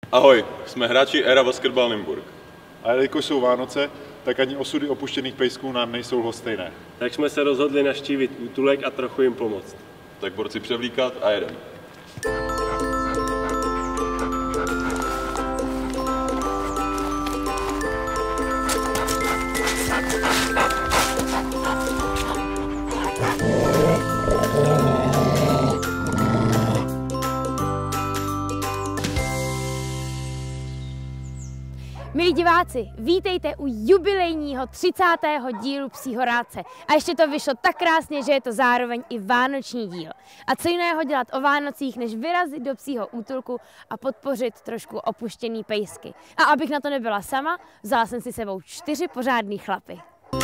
Ahoj, jsme hráči Era Basketball Nymburk. A jelikož jsou Vánoce, tak ani osudy opuštěných pejsků nám nejsou lhostejné. Tak jsme se rozhodli navštívit útulek a trochu jim pomoct. Tak borci převlíkat a jedem. Milí diváci, vítejte u jubilejního 30. dílu Psího rádce. A ještě to vyšlo tak krásně, že je to zároveň i vánoční díl. A co jiného dělat o Vánocích, než vyrazit do psího útulku a podpořit trošku opuštěný pejsky. A abych na to nebyla sama, vzala jsem si sebou 4 pořádný chlapy.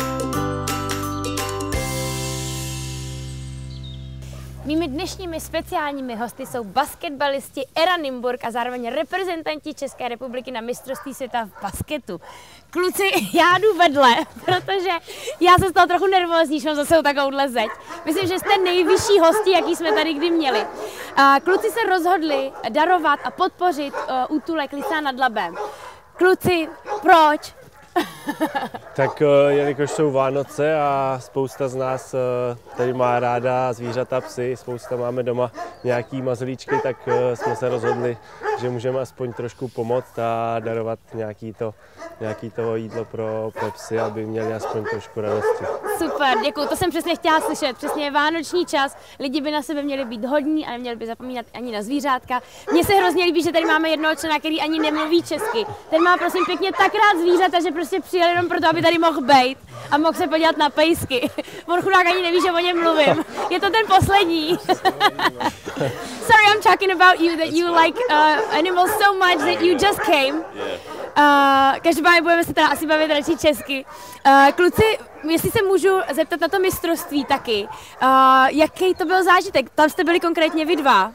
Mými dnešními speciálními hosty jsou basketbalisti Era Nymburk a zároveň reprezentanti České republiky na mistrovství světa v basketu. Kluci, já jdu vedle, protože já jsem z toho trochu nervózní, že mám zase takovouhle zeď. Myslím, že jste nejvyšší hosti, jaký jsme tady kdy měli. Kluci se rozhodli darovat a podpořit útulek Lysá nad Labem. Kluci, proč? Tak jelikož jsou Vánoce a spousta z nás tady má ráda zvířata, psy, spousta máme doma nějaký mazlíčky, tak jsme se rozhodli, že můžeme aspoň trošku pomoct a darovat nějaký to jídlo pro psy, aby měli aspoň trošku radosti. Super, děkuji, to jsem přesně chtěla slyšet. Přesně je vánoční čas, lidi by na sebe měli být hodní a neměli by zapomínat ani na zvířátka. Mně se hrozně líbí, že tady máme jednoho člena, který ani nemluví česky. Ten má prosím pěkně tak rád zvířata, že prostě přijel jenom proto, aby tady mohl bejt a mohl se podívat na pejsky. On chudák ani neví, že o něm mluvím. Je to ten poslední. Sorry, I'm talking about you, that you like animals so much that you just came. Každopádně budeme se teda asi bavit radši česky. Kluci, jestli se můžu zeptat na to mistrovství taky, jaký to byl zážitek? Tam jste byli konkrétně vy dva.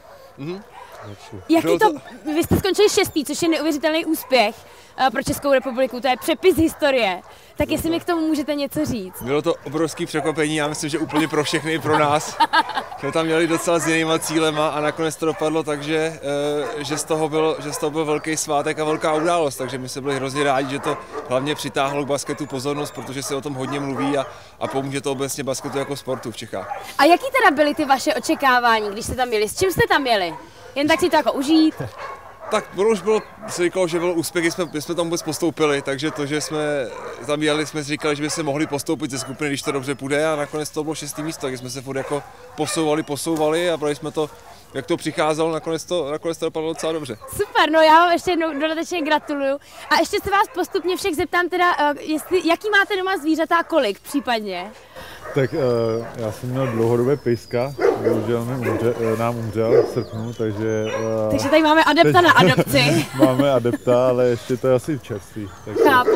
Vy jste skončili 6., což je neuvěřitelný úspěch pro Českou republiku, to je přepis historie. Tak jestli mi k tomu můžete něco říct. Bylo to obrovské překvapení, já myslím, že úplně pro všechny, i pro nás. Jsme tam měli docela s jinýma cílema a nakonec to dopadlo tak, že z toho byl velký svátek a velká událost, takže my jsme byli hrozně rádi, že to hlavně přitáhlo k basketu pozornost, protože se o tom hodně mluví a pomůže to obecně basketu jako sportu v Čechách. A jaký teda byly ty vaše očekávání, když jste tam jeli? S čím jste tam jeli? Jen tak si to jako užít? Tak ono už bylo, se říkalo, že byl úspěch, jsme tam vůbec postoupili, takže to, že jsme tam jeli, jsme si říkali, že by se mohli postoupit ze skupiny, když to dobře půjde a nakonec to bylo 6. místo, takže jsme se furt jako posouvali a brali jsme to, jak to přicházelo, nakonec to dopadlo docela dobře. Super, no já vám ještě jednou dodatečně gratuluju. A ještě se vás postupně všech zeptám teda, jaký máte doma zvířata a kolik případně? Tak já jsem měl dlouhodobé pejska, bohužel nám umřel v srpnu, takže... Takže tady máme adepta na adopci. Máme adepta, ale ještě to je asi čerstvý. Chápu.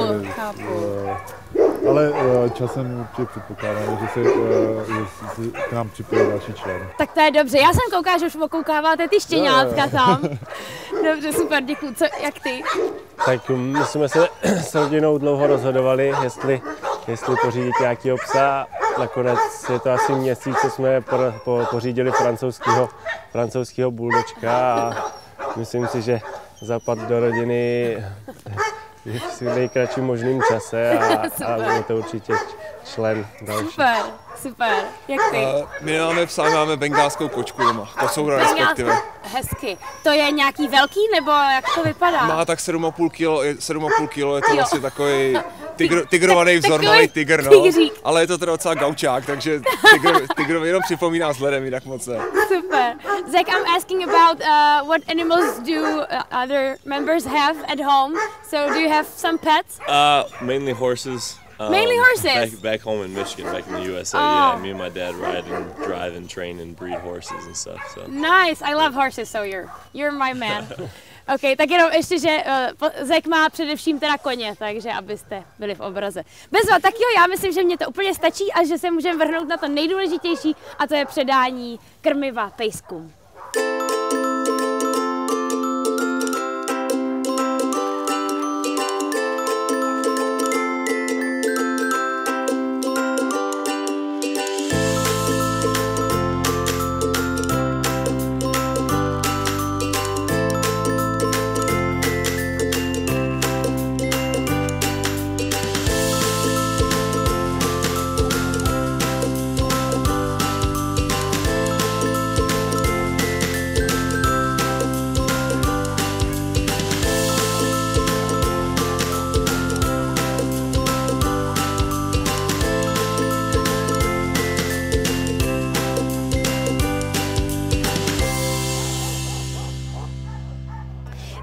Ale časem určitě předpokládáme, že se k nám připojí další člen. Tak to je dobře, já jsem koukala, že už okoukáváte ty štěňátka tam. Dobře, super, děkuju. Jak ty? Tak my jsme se s rodinou dlouho rozhodovali, jestli pořídit nějakého psa. Nakonec je to asi měsíc, co jsme pořídili francouzského buldočka a myslím si, že zapad do rodiny je v nejkratším možným čase a je to určitě člen další. Super. Jak ty? My máme psa, máme bengálskou kočku doma, kocoura respektive. Hezky. To je nějaký velký, nebo jak to vypadá? Má tak 7,5 kg, je to vlastně takový tigrovaný vzorný tygr, no. Ale je to teda docela gaučák, takže tygr jenom připomíná vzhledem, jinak moc ne. Super. Zach, I'm asking about what animals do other members have at home. So do you have some pets? Mainly horses. Mainly horses? Back home in Michigan, back in the USA, yeah. Me and my dad ride and drive and train and breed horses and stuff. So. Nice, I love horses, so you're my man. OK, tak jenom ještě, že Zach má především teda koně, takže abyste byli v obraze. Bezva, tak jo, já myslím, že mě to úplně stačí a že se můžeme vrhnout na to nejdůležitější a to je předání krmiva pejskům.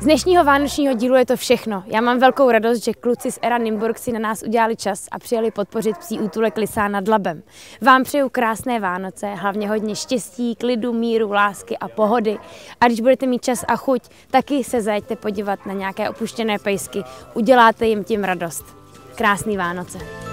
Z dnešního vánočního dílu je to všechno. Já mám velkou radost, že kluci z Era Nymburk si na nás udělali čas a přijeli podpořit psí útulek Lysá nad Labem. Vám přeju krásné Vánoce, hlavně hodně štěstí, klidu, míru, lásky a pohody. A když budete mít čas a chuť, taky se zajeďte podívat na nějaké opuštěné pejsky. Uděláte jim tím radost. Krásný Vánoce.